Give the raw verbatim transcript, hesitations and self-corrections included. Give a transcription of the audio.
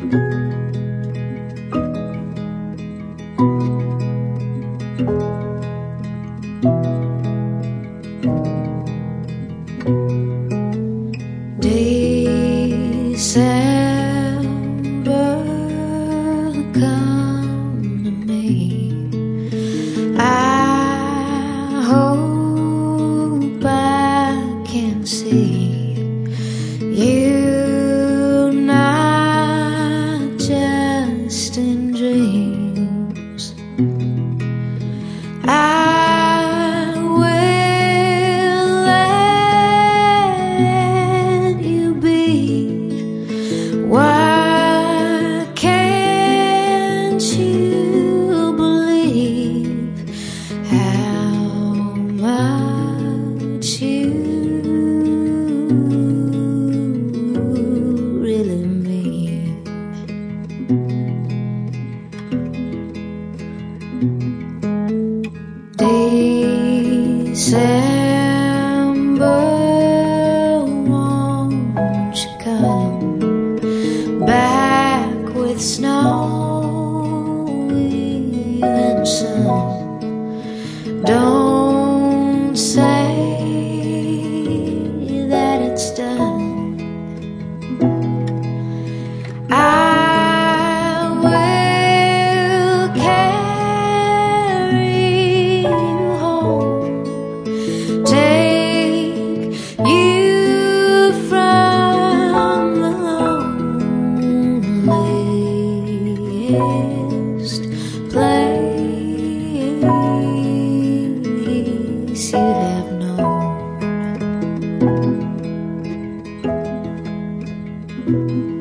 December, come to me. I hope I can see you, not just in dreams. I will let you be. Why can't you believe how much you really mean? December, won't you come back with snow and sun? Don't say that it's done. I will carry you home, take you from the loneliest place you'd have known.